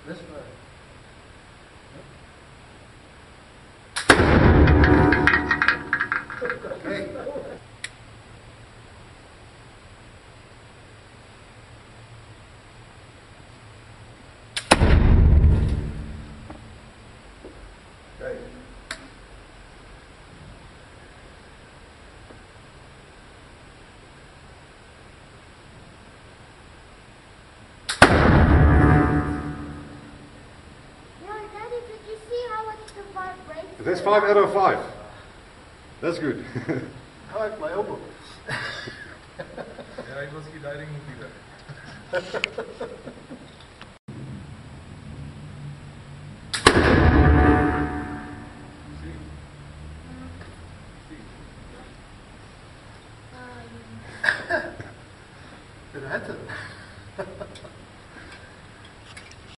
This way. Hey. Okay. That's 5 out of 5. That's good. I like my elbow. Yeah, it was diving movie there. Did I hit it?